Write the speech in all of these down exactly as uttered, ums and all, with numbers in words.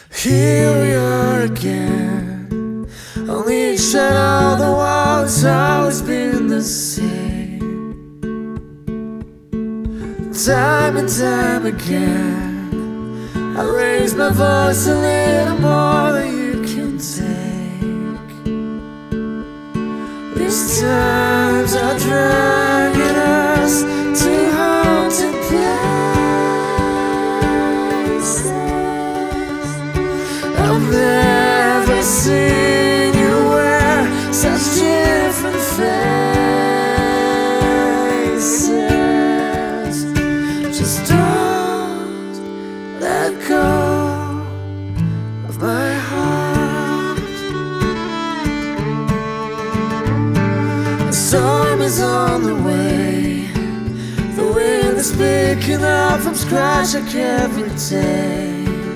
Here we are again. Only each side of the wall has always been the same. Time and time again, I raise my voice a little more than you can take. These times are dragging us to haunted places. I've never seen you wear such different faces. Just don't let go of my heart. The storm is on the way. The wind is picking up from scratch like every day.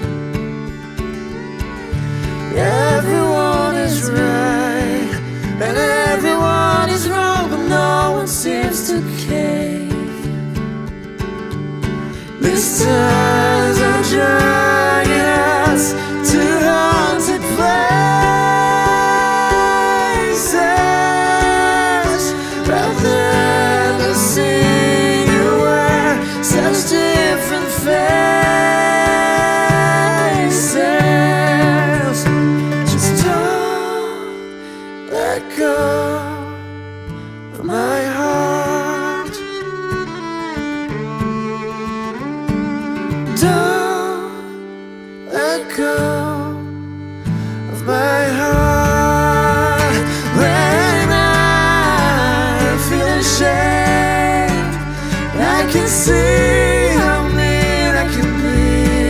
Everyone is right and everyone is wrong, but no one seems to cave. These times are dragging us to haunted places. I've never seen you wear such different faces. Just don't let go of my heart. Don't let go of my heart. When I feel ashamed, I can see how mean I can be.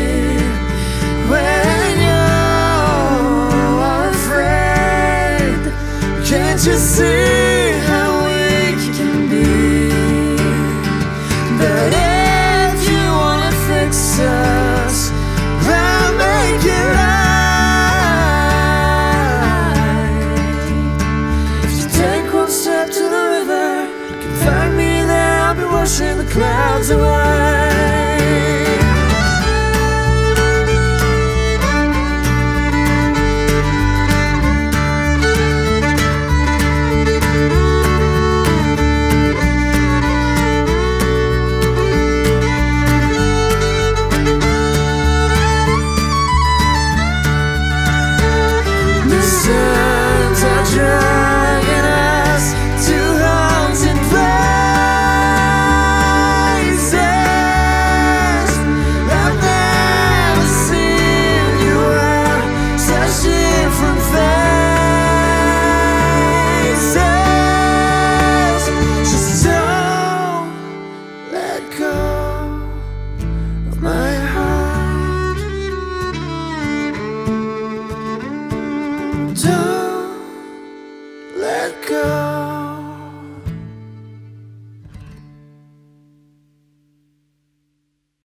When you are afraid, can't you see how weak you can be? But if you wanna fix us, I'll make it right. If you take one step to the river, you can find me there. I'll be washing the clouds away. Sands are dragging us to haunted places. I've never seen you wear such different faces. Just don't let go of my heart. Don't